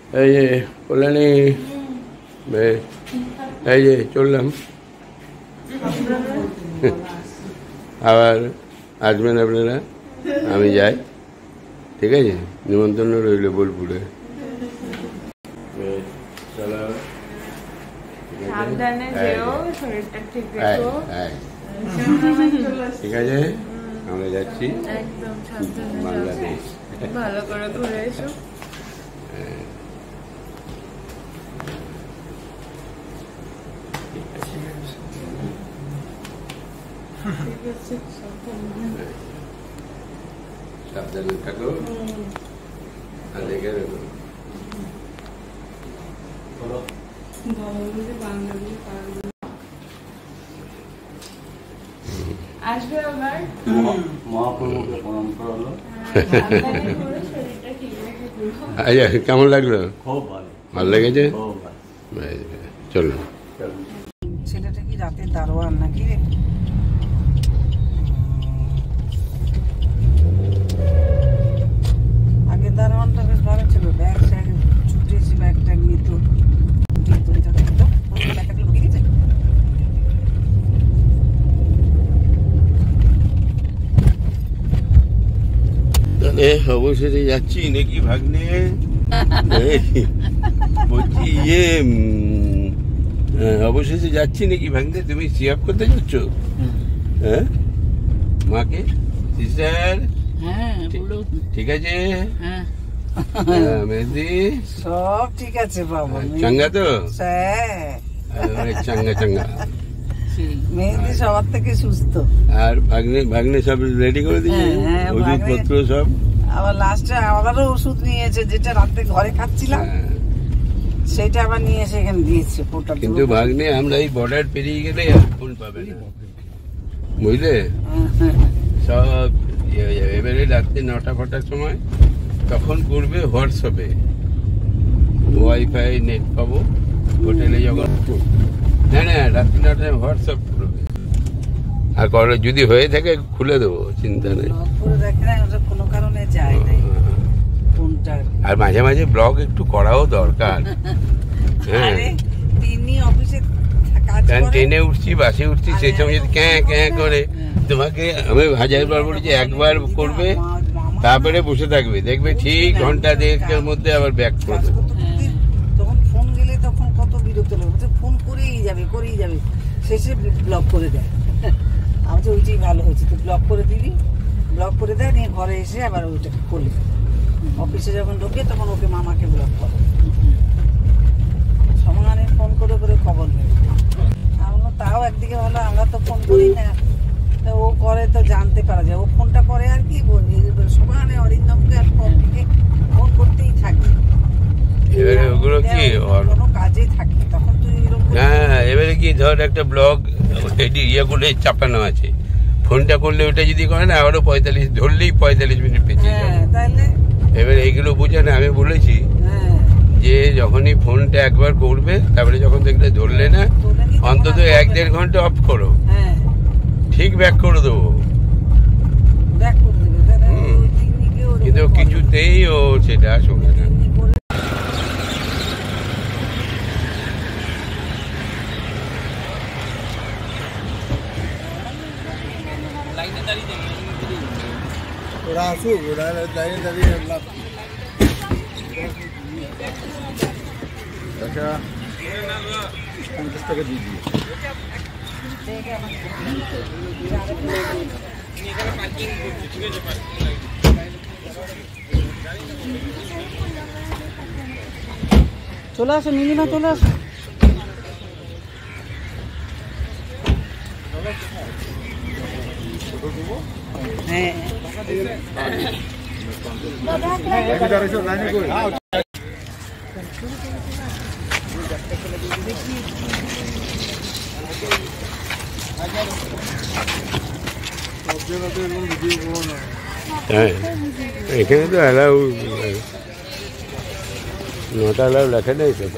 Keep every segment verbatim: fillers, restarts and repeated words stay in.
এই যে কল্যাণী, এই যে চললাম। আবার আসবেন আপনারা, আমি যাই, ঠিক আছে? নিমন্ত্রণ রইল বোলপুরে। ঠিক আছে, আমরা যাচ্ছি বাংলাদেশ। ভালো করে ঘুরে এসো। সাবধানে থাকো, আর দেখে রেখো। আসবে আবার মহাপ্রভুকে প্রণাম করা হলো। আচ্ছা, কেমন লাগলো? খুব ভালো, ভালো লেগেছে? খুব ভালো। চলো। ছেলেটা কি রাতের দারোয়ান নাকি রে? আগে দারোয়ানটা বেশ ভালো ছিল, ব্যাগ স্যাগ ছুটেছি, ব্যাগ ট্যাগ নিত। তাহলে অবশেষে যাচ্ছি নাকি ভাগ্নে? বলছি ইয়ে অবশেষে যাচ্ছি নাকি ভাগ্নে? তুমি সিয়াপ করতে যাচ্ছ? হ্যাঁ, মাকে সিস্টার? ঠিক আছে মেহেদি, সব ঠিক আছে বাবা, চাঙ্গা তো? চাঙ্গা চাঙ্গা। মেহেদি সবার থেকে সুস্থ। আর ভাগ্নে ভাগ্নে সব রেডি করে দিয়েছে, ওষুধপত্র সব। আবার লাস্টে আবারও ওষুধ নিয়েছে, যেটা রাতে ঘরে খাচ্ছিলাম সেটা আবার নিয়ে এসে এখানে দিয়েছে। কিন্তু ভাগ্নে আমরা এই বর্ডার পেরিয়ে গেলে আর ফোন পাবে না, বুঝলে? সব এবারে রাত্রি নটা ফটার সময় তখন করবে হোয়াটসঅ্যাপে, ওয়াইফাই নেট পাবো হোটেলে যখন। না না, রাত্রি নটায় হোয়াটসঅ্যাপ করবে। আর করে যদি হয়ে থাকে খুলে দেবো, চিন্তা নেই। কোনো কারণে যায় নাই ফোনটা। আর মাঝে মাঝে ব্লগ একটু করাও দরকার। হ্যাঁ, ট্রেনে উঠছি, বাসে উঠছি, সেই সময় যদি ক্যাঁ ক্যাঁ করে, তোমাকে আমি হাজারবার বলেছি একবার করবে, তারপরে বসে থাকবে, দেখবে ঠিক ঘন্টা দেড়েকের মধ্যে আবার ব্যাক করে দেবে। তখন ফোন গেলে তখন কত বিরক্ত লাগে, ফোন করেই যাবে করেই যাবে, শেষে ব্লক করে দেয়। আমি তো ওইটাই ভালো হয়েছে, তো ব্লক করে দিবি, ব্লক করে দেয়, নিয়ে ঘরে এসে আবার ওইটাকে করলি। অফিসে যখন ঢোকে তখন ওকে মামাকে ব্লক করে, সমানে ফোন করে করে খবর নেই। আমরা তাও একদিকে ভালো, আমরা তো ফোন করি না, ও করে তো জানতে পারা যায়। ও ফোনটা করে আর কি বলি, সমানে অরিন্দমকে আর পম্পিকে ফোন করতেই থাকি। এবারে ওগুলো কি কোনো কাজে থাকি তখন তুই এরকম। হ্যাঁ, এবারে কি ধর একটা ব্লগ ইয়ে করলে চাপানো আছে, ফোনটা করলে ওটা যদি করে না আবারও পঁয়তাল্লিশ ধরলেই পঁয়তাল্লিশ মিনিট পেছিয়ে যাবে। তাহলে এবারে এইগুলো বুঝে না, আমি বলেছি যে যখনই ফোনটা একবার করবে, তারপরে যখন দেখলে ধরলে না, অন্তত এক দেড় ঘন্টা অফ করো, ঠিক ব্যাক করে দেবো। কিন্তু কিছুতেই ও সেটা শোনে না। ওরা আসুক, ওরা লাইনে দাঁড়িয়ে লাভ। আচ্ছা, পঞ্চাশ টাকা দিয়ে দিয়ে চলে আসো, মিনিমা চলে আসো। হ্যাঁ, হ্যাঁ, এখানে তো অ্যালাউ নটা অ্যালাউ লেখা নেই তো।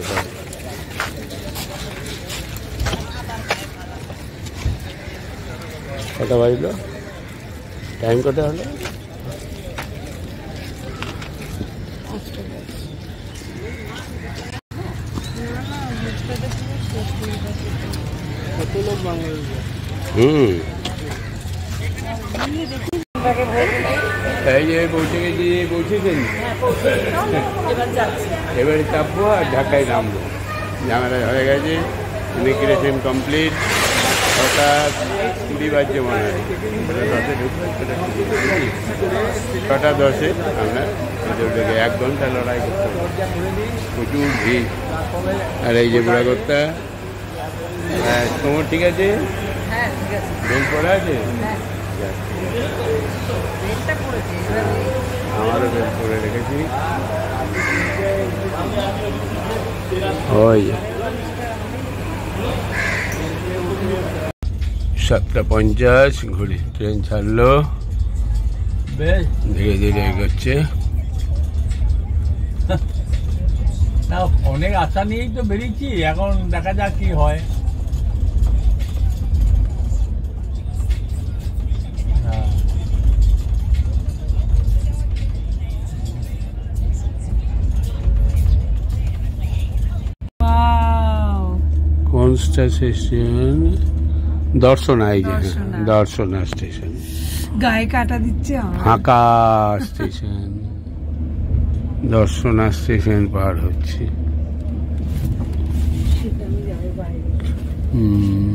কটা বাজলো, টাইম কটা হলো? কত লোক বাংলাদেশ হুম এই যে পৌঁছে গেছি, পৌঁছেছেন, এবারে চাপবো আর ঢাকায় নামবো। ঝামেলা হয়ে গেছে, ইমিগ্রেশন কমপ্লিট। ছটা কুড়ি বাজছে মনে হয়, দশে ঢুকবে, ছটা দশে আমরা ভিতর থেকে এক ঘন্টা লড়াই করতে হবে, প্রচুর ভিড়। আর এই যে বুড়াগত্তা, হ্যাঁ তোমার ঠিক আছে, বেল পড়া আছে, আমারও বেল করে রেখেছি। ওই সাতটা পঞ্চাশ ঘড়ি, ট্রেন ছাড়লো, ধীরে ধীরে এগোচ্ছে। অনেক আশা নিয়েই তো বেরিয়েছি, এখন দেখা যাক কি হয়। কোন স্টেশন? দর্শনা, এই যে দর্শনা স্টেশন, গায়ে কাটা দিচ্ছে ফাঁকা স্টেশন। দর্শনা স্টেশন পার হচ্ছে। হুম,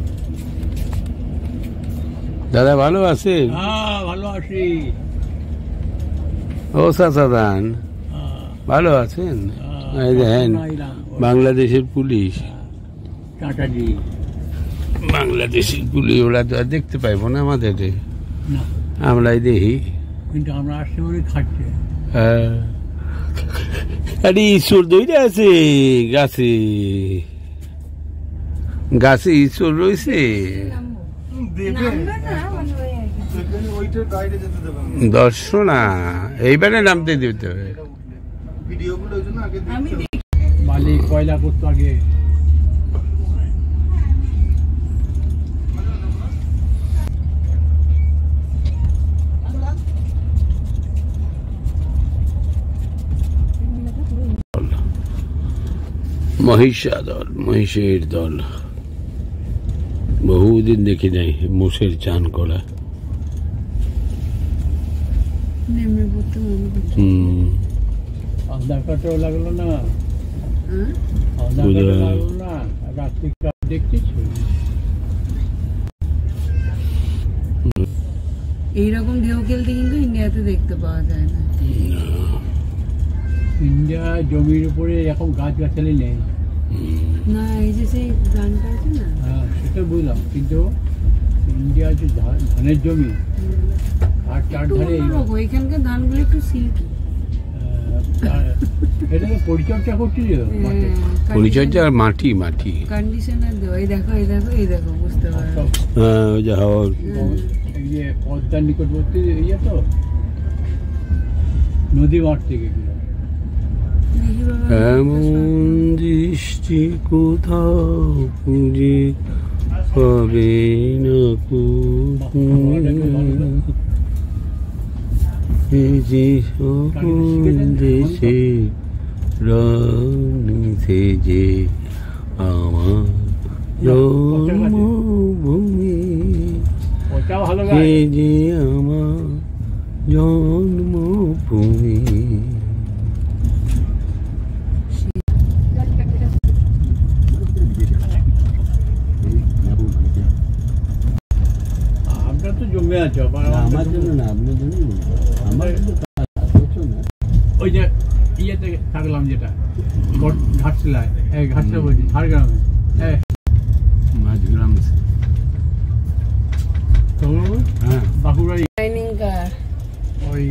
দাদা ভালো আছেন? হ্যাঁ ভালো আছি। ও সাসাদান ভালো আছেন? এই দেখেন বাংলাদেশের পুলিশ, টাটাজি বাংলাদেশের পুলিশ, ওরা তো আর দেখতে পাইবো না আমাদের, না আমরাই দেখি। কিন্তু আমরা আসতে বলে খাচ্ছে। হ্যাঁ, আরে ঈশ্বর দইটা আছে গাছে, গাছে ঈশ্বর রয়েছে। দর্শনা এইবারে নামতে দিতে হবে। মালিক কয়লা করতো আগে। মহিষা দল, মহিষের দল, বহুদিন দেখি নাই মোষের চান করা। হম, আধার কার্ডও লাগলো না, আধার কার্ড লাগলো না, রাত্রি দেখছিস। এইরকম ঢেউ খেলতে কিন্তু ইন্ডিয়াতে দেখতে পাওয়া যায় না। ইন্ডিয়া জমির উপরে এরকম গাছ গাছালি নেই। না, এই যে সেই গানটা আছে না, হ্যাঁ সেটা বুঝলাম, কিন্তু ইন্ডিয়া যে ধানের জমি আর চার ধারে ওইখানকার ধানগুলো একটু সিল্কি। এটা তো পরিচর্যা করছি, পরিচর্যা আর মাটি মাটি কন্ডিশনার দেওয়া। এই দেখো, এই দেখো, এই দেখো, বুঝতে পারো। হ্যাঁ, ওই যে হাওয়া, এই যে পদ্মার নিকটবর্তী ইয়ে তো, নদী মাঠ থেকে এমন দৃষ্টি কোথাও খুঁজে পাবে না কো, যে সকল দেশে রানিতে যে আমার জন্মভূমি, যে যে আমার জন্মভূমি। জমে আছে আমার জন্য না, আপনার জন্য, আমার ওই যে ইয়েতে থাকলাম, যেটা ঘাটশিলায়, এই ঘাটশিলা বলছি, ঝাড়গ্রামে, মাঝগ্রাম, তো হ্যাঁ বাঁকুড়াই লাইনিং কার। ওই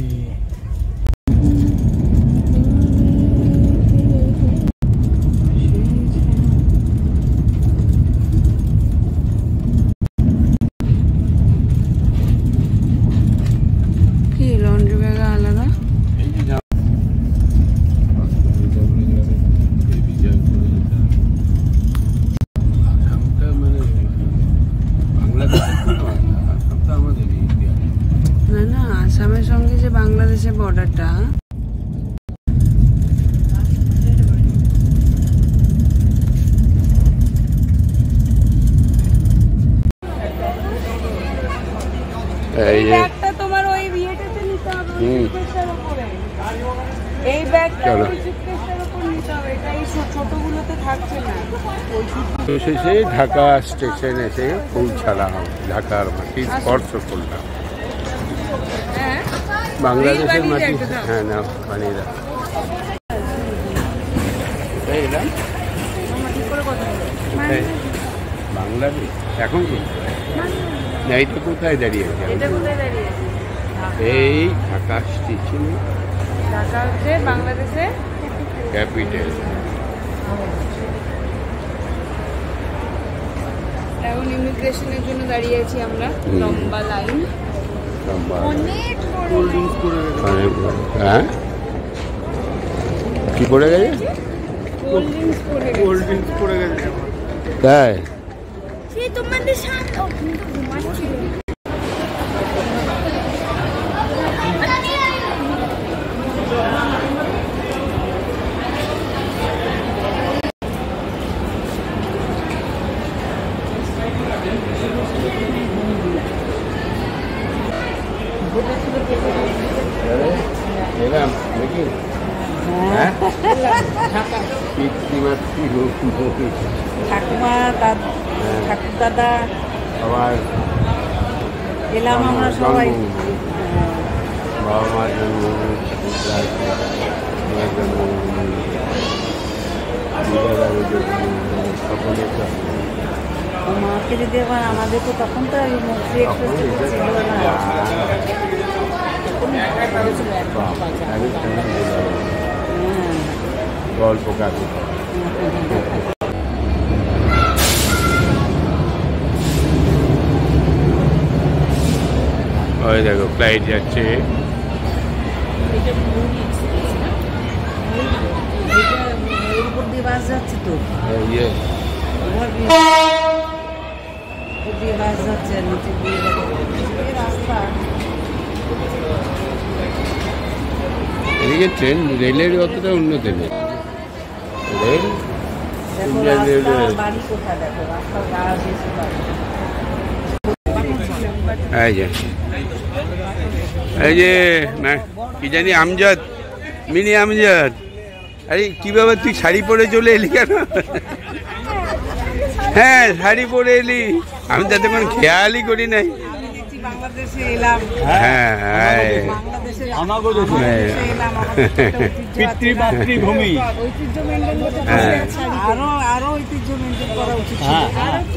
কি লন্ড্রি ব্যাগ আলাদা? না না, আসামের সঙ্গে যে বাংলাদেশের বর্ডারটা, এই ব্যাগটা তোমার ওই বিয়েটাতে নিতে হবে, ওই সুটকেসটার উপরে। এই ব্যাগটা ওই সুটকেসটার উপর নিতে হবে, এটা এই ছোটগুলোতে থাকছে না। তো শেষে ঢাকা স্টেশন এসে পৌঁছালাম, ঢাকার মাটি স্পর্শ করলাম। বাংলাদেশের মাটি, হ্যাঁ না বানিয়ে দাও। এলাম বাংলাদেশ এখন এই তো কোথায় দাঁড়িয়ে আছে? এই ঢাকা স্টেশনে, ঢাকা হচ্ছে বাংলাদেশের ক্যাপিটাল। এখন ইমিগ্রেশনের জন্য দাঁড়িয়ে আছি আমরা, লম্বা লাইন, অনেক বড়। হ্যাঁ কি পড়ে গেছে? কোল্ড ড্রিঙ্কস পড়ে গেছে। কোল্ড ড্রিঙ্কস পড়ে গেছে আমার। তাই সেই তোমাদের সামনে ও কিন্তু ঘুমাচ্ছিল। এলাম নাকি? হ্যাঁ পিতৃমাতৃ ঠাকুমা দাদা, ঠাকুর দাদা, আবার এলাম আমরা সবাই। বাবা মার জন্মভূমি, মায়ের জন্মভূমি, দিদার জন্মভূমি, সকলের মাকে যদি এবার আমাদের তো তখন তো এই মুক্তি এক্সপ্রেস ছিল না। গল্প কাছে ওই দেখো ফ্লাইট যাচ্ছে। উপর দিয়ে বাস যাচ্ছে তো, ইয়ে উপর দিয়ে বাস যাচ্ছে, নিচে দিয়ে রাস্তা। এদিকে ট্রেন রেলের অতটা উন্নত নেই। রেল দেখো রাস্তা, বাড়ি কোথায় দেখো, রাস্তার গা বেশি বাড়ি। এই যে এই যে না কি জানি আমজাদ, মিনি আমজাদ, আরে কি ব্যাপার তুই শাড়ি পরে চলে এলি কেন? হ্যাঁ শাড়ি পরে এলি, আমি তাতে কোনো খেয়ালই করি নাই। বাংলাদেশে এলাম, হ্যাঁ হ্যাঁ পিতৃমাতৃভূমি, ঐতিহ্য মেনটেন করতে হ্যাঁ। আরো আরো ঐতিহ্য মেনটেন করা উচিত। হ্যাঁ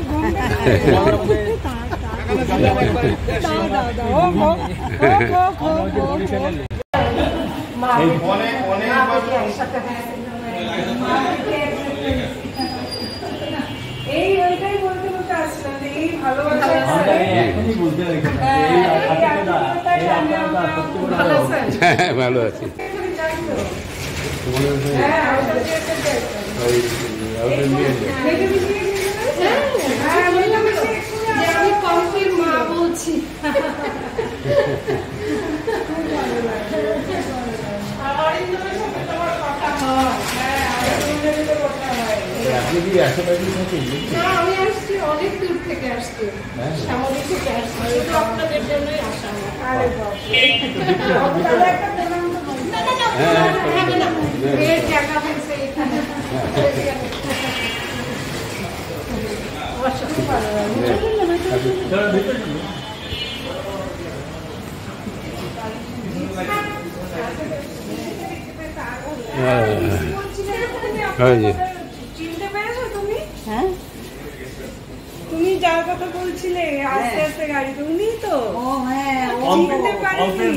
এই ওইটাই বলতে বলতে আসছিলাম যে এই ভালোবাসা এখনই বলতে হ্যাঁ ভালো আছি। আমি কম্পির মা বলছি। আপনি কি আশেপাশে থাকেন? না আমি আসছি অনেক দূর থেকে আসছি, শ্যামলী থেকে আসছি, শুধু আপনাদের জন্যই আসা। আরে মেয়ের জায়গা হয়েছে এখানে, আমার সাথে ভালো লাগে। চিনতে পেরেছো তুমি? হ্যাঁ তুমি যার কথা বলছিলে আস্তে আস্তে গাড়ি, তুমি তো? ও হ্যাঁ, চিনতে পারিনি।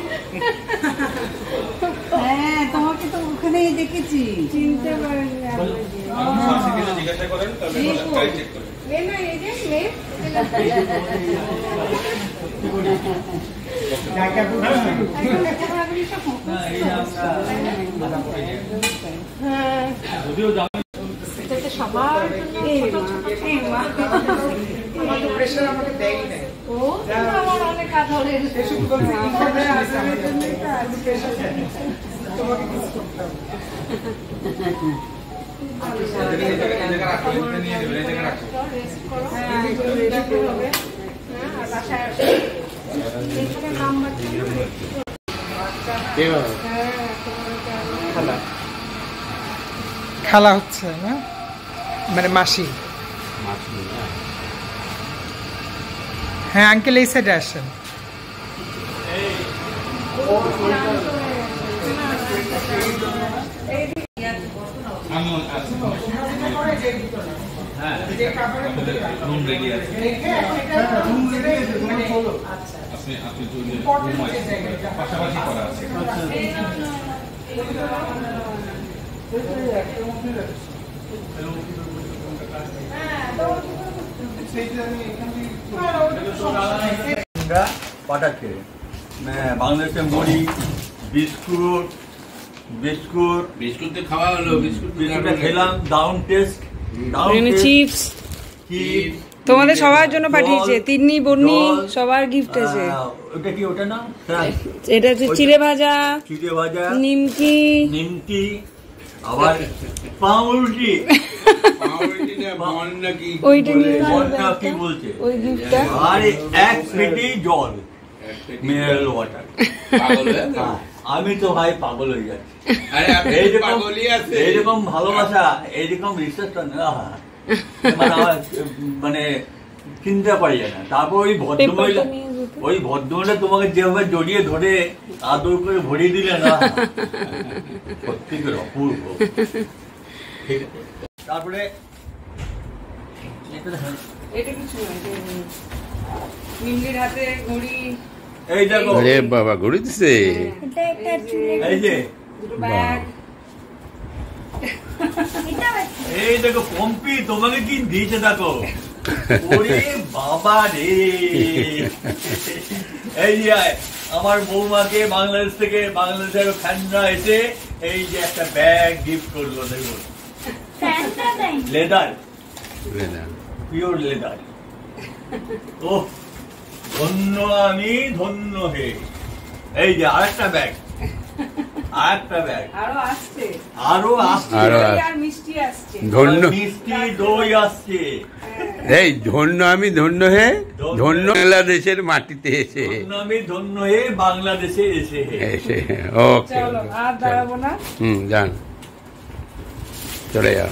হ্যাঁ তোমাকে তো ওখানেই দেখেছি। চিনতে পারিনি। জিজ্ঞাসা করেন তাহলে গাড়ি চেক করে। নে না এই যে নে। হ্যাঁ এটাতে সবার এই মা আমাকে প্রেশার আমাকে দেয় না। ও আমার অনেক কাজ হলে এসব করতে আমাদের আসামের জন্য একটা প্রেশার তোমাকে কিছু করতে হবে। এখানে নাম্বার খালা খেলা হচ্ছে না মানে মাসি হ্যাঁ আঙ্কেল এই সাইডে আসেন পাশাপাশি করা আছে পাঠাচ্ছে বাংলাদেশে মুড়ি বিস্কুট বিস্কুট বিস্কুট তো খাওয়া হলো, বিস্কুট বিস্কুটটা খেলাম, দারুন টেস্ট, চিপস চিপস তোমাদের সবার জন্য পাঠিয়েছে, তিন্নি বন্নি জল, সবার গিফট আছে। ওটা কি ওটা না ফ্রাই এটা হচ্ছে চিড়ে ভাজা, চিড়ে ভাজা, নিমকি, নিমকি, আবার পাউরুটি, ওইটা নিয়ে বলটা কি বলছে, ওই গিফটটা আর এক পেটি জল মিনারেল ওয়াটার। আমি তো ভাই পাগল হয়ে যাচ্ছি। আরে আপনি এইরকম পাগলই আছে। এইরকম ভালোবাসা, এইরকম রিসার্চটা না মানে আমার মানে চিন্তা পারি না। তারপর ওই ভদ্রমহিলা, ওই ভদ্রমহিলা তোমাকে যেভাবে জড়িয়ে ধরে আদর করে ভরিয়ে দিলে না, সত্যি করে অপূর্ব। ঠিক আছে, তারপরে এটা কিছু না, মিমলির হাতে ঘড়ি, এই দেখো, আরে বাবা ঘুরে দিছে। এই যে দুটো ব্যাগ, এই দেখো পম্পি তোমাকে কি দিয়েছে দেখো। ওরে বাবা রে, এই যে আমার বৌমাকে বাংলাদেশ থেকে, বাংলাদেশের ফ্যানরা এসে এই যে একটা ব্যাগ গিফট করলো, দেখুন লেদার, পিওর লেদার। ও ধন্য আমি, ধন্য হে। এই যে আরেকটা ব্যাগ, আরেকটা ব্যাগ, আরো আসছে, আরো আসছে, আরো দই আসছে। আর মিষ্টি আসছে। ধন্য মিষ্টি দই আসছে। এই ধন্য আমি, ধন্য হে, ধন্য বাংলাদেশের মাটিতে এসে ধন্য আমি, ধন্য হে বাংলাদেশে এসে হে। এসে ওকে চলো আর দাঁড়াবো না, হুম যান, চলে যাও।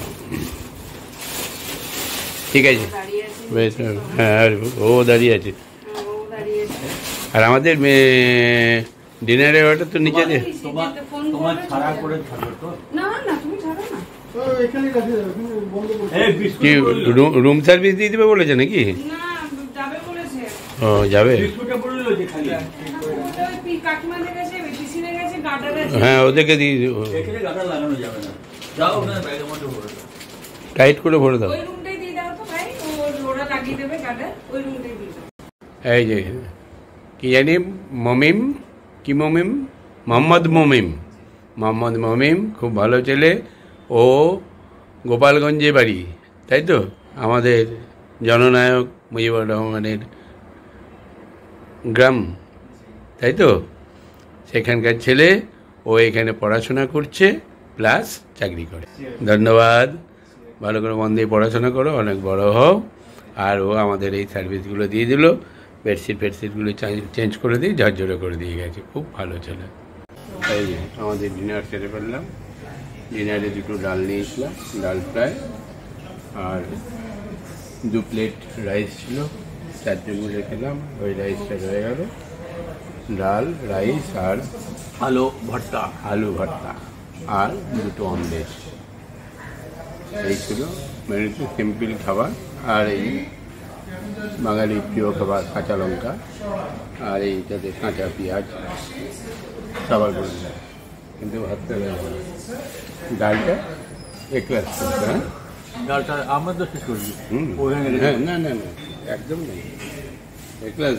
ঠিক আছে, দাঁড়িয়ে আছি, বেশ, হ্যাঁ আর ও দাঁড়িয়ে আছে। ও দাঁড়িয়ে আছে। আর আমাদের ডিনারের অর্ডার তো নিচে দে। তোমার ফোন তোমার করবে, ছাড়া করে থাকো তো। না না তুমি ছাড়ো না, এই কি বিস্কুট বললো। রুম সার্ভিস দিয়ে দিবে বলেছে নাকি? না যাবে বলেছে। ও যাবে, বিস্কুটটা বললো যে খালি ওটা ওই পি- কাকিমাদের কাছে, পিসিদের কাছে গার্ডার আছে। হ্যাঁ ওদেরকে দিয়ে এখানে গাটা লাগানো যাবে না। যাও ওখানে ব্যাগের মধ্যে ভরে দাও। টাইট করে ভরে দাও। ওই রুমটাই দিয়ে দাও তো ভাই, ও ওরা লাগিয়ে দেবে গার্ডার, ওই রুমটাই দিয়ে দাও। এই যে কি জানি মমিম, কি মমিম, মোহাম্মদ মমিম, মোহাম্মদ মমিম খুব ভালো ছেলে। ও গোপালগঞ্জে বাড়ি, তাই তো? আমাদের জননায়ক মুজিবুর রহমানের গ্রাম, তাই তো? সেখানকার ছেলে। ও এখানে পড়াশোনা করছে প্লাস চাকরি করে। ধন্যবাদ, ভালো করে মন দিয়ে পড়াশোনা করো, অনেক বড় হও। আর ও আমাদের এই সার্ভিসগুলো দিয়ে দিল, বেডশিট ফেডশিটগুলো চেঞ্জ করে দিয়ে ঝরঝরে করে দিয়ে গেছে, খুব ভালো ছেলে। এই যে আমাদের ডিনার সেরে ফেললাম। ডিনারে দুটো ডাল নিয়েছিলাম, ডাল ফ্রাই, আর দু প্লেট রাইস ছিল, চারটে মিলে খেলাম, ওই রাইসটা রয়ে গেল। ডাল, রাইস আর আলু ভর্তা, আলু ভর্তা আর দুটো অমলেট, এই ছিল মেনুতে। সিম্পল খাবার। আর এই বাঙালি প্রিয় খাবার কাঁচা লঙ্কা, আর এইটাতে কাঁচা পেঁয়াজ খাবার করে দেয়, কিন্তু ভাতটা দেওয়া হয় না। ডালটা এক ক্লাস করতে, হ্যাঁ ডালটা আমরা তো শেষ করি। হুম হ্যাঁ, না না না একদম নেই, এক ক্লাস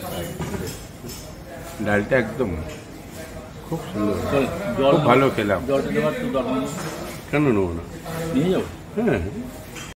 ডালটা একদম খুব সুন্দর, খুব ভালো খেলাম। জলটা দেওয়ার তো দরকার নেই। কেন নেবো না? নিয়ে যাও। হ্যাঁ